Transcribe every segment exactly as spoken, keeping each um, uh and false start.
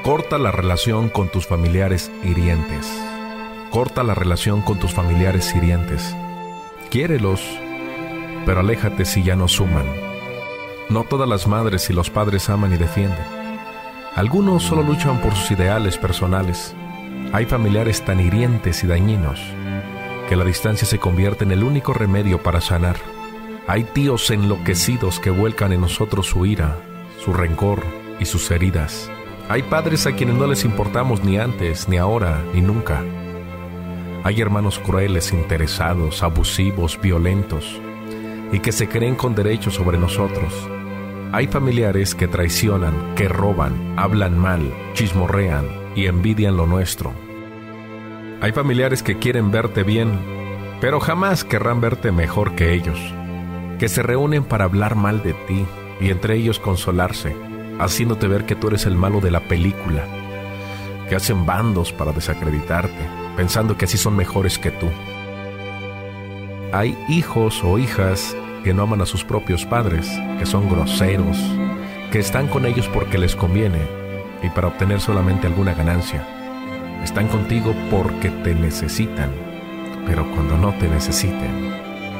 Corta la relación con tus familiares hirientes. Corta la relación con tus familiares hirientes. Quiérelos, pero aléjate si ya no suman. No todas las madres y los padres aman y defienden. Algunos solo luchan por sus ideales personales. Hay familiares tan hirientes y dañinos que la distancia se convierte en el único remedio para sanar. Hay tíos enloquecidos que vuelcan en nosotros su ira, su rencor y sus heridas. Hay padres a quienes no les importamos ni antes, ni ahora, ni nunca. Hay hermanos crueles, interesados, abusivos, violentos y que se creen con derechos sobre nosotros. Hay familiares que traicionan, que roban, hablan mal, chismorrean y envidian lo nuestro. Hay familiares que quieren verte bien, pero jamás querrán verte mejor que ellos, que se reúnen para hablar mal de ti y entre ellos consolarse, haciéndote ver que tú eres el malo de la película, que hacen bandos para desacreditarte, pensando que así son mejores que tú. Hay hijos o hijas que no aman a sus propios padres, que son groseros, que están con ellos porque les conviene y para obtener solamente alguna ganancia. Están contigo porque te necesitan, pero cuando no te necesiten.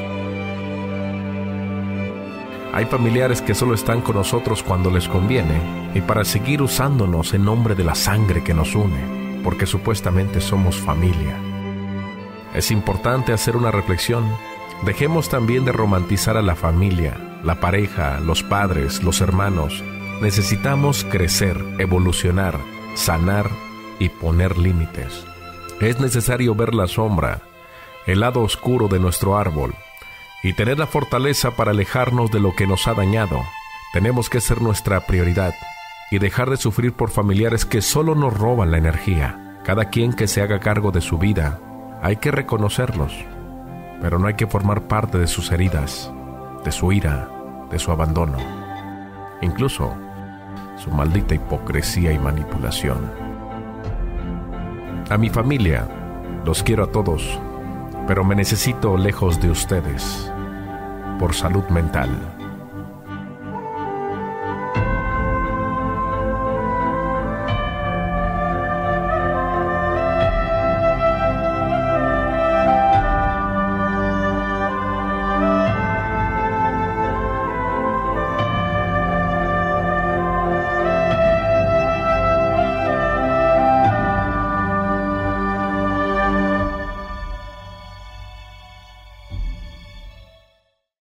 Hay familiares que solo están con nosotros cuando les conviene y para seguir usándonos en nombre de la sangre que nos une, porque supuestamente somos familia. Es importante hacer una reflexión. Dejemos también de romantizar a la familia, la pareja, los padres, los hermanos. Necesitamos crecer, evolucionar, sanar y poner límites. Es necesario ver la sombra, el lado oscuro de nuestro árbol y tener la fortaleza para alejarnos de lo que nos ha dañado. Tenemos que ser nuestra prioridad y dejar de sufrir por familiares que solo nos roban la energía. Cada quien que se haga cargo de su vida, hay que reconocerlos, pero no hay que formar parte de sus heridas, de su ira, de su abandono, incluso su maldita hipocresía y manipulación. A mi familia, los quiero a todos, pero me necesito lejos de ustedes, por salud mental.